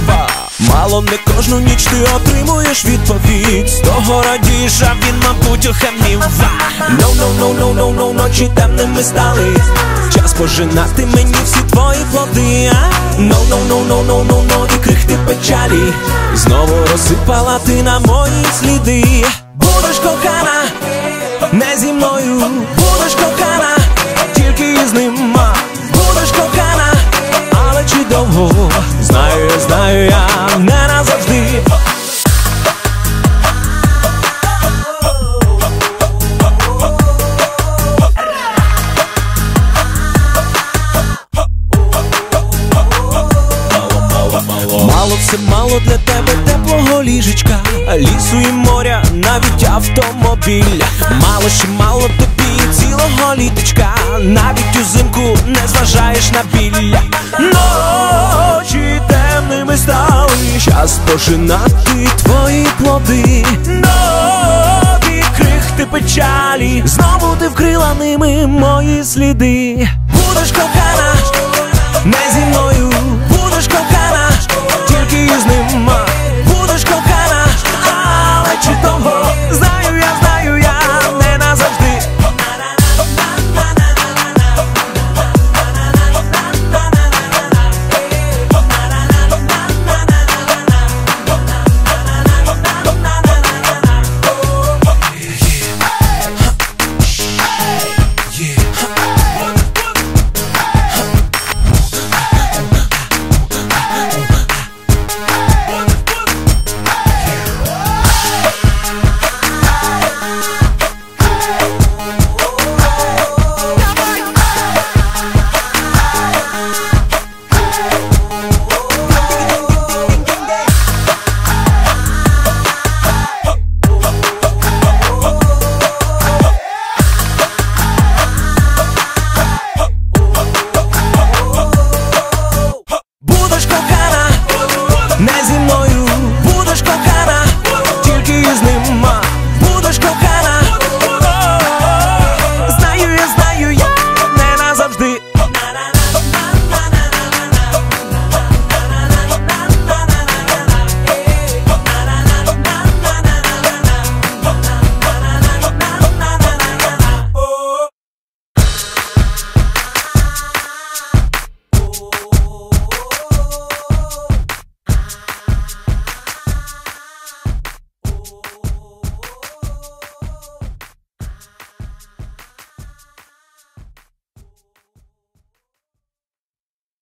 справа. Мало не кожну ніч ти отримуєш відповідь. З того радієш, а він, мабуть, охамів. No, ночі темними стали. Час пожинати мені всі твої плоди. No, і крихти печалі знову розсипала ти на мої сліди. Будеш кохана, не зі мною. Будеш кохана, тільки із ним. Будеш кохана, але чи довго? Знаю я, не назавжди. Мало, все мало для тебе теплого ліжечка, лісу і моря, навіть автомобіль. Мало ще мало тобі цілого літочка, навіть узимку не зважаєш на біль. Ночі темними стали, час пожинати твої плоди. Нові крихти печалі, знову ти вкрила ними мої сліди. Будеш кохана, не зі мною. Будеш кохана,